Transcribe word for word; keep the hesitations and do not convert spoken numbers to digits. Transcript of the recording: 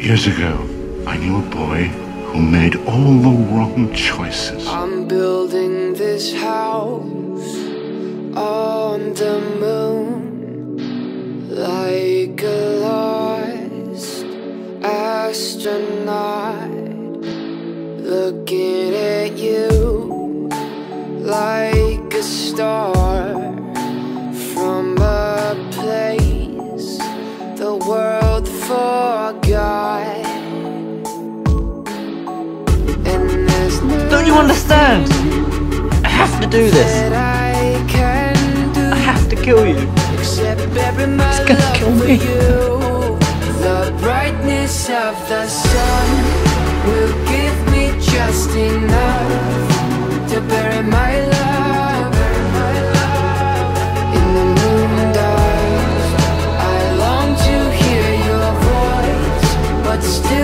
Years ago, I knew a boy who made all the wrong choices. I'm building this house on the moon, like a lost astronaut, looking at you like a star from a place the world forgot. Don't you understand? I have to do this. I have to kill you. It's gonna kill me. The brightness of the sun will give me just enough to bury my love in the moondust. I long to hear your voice, but still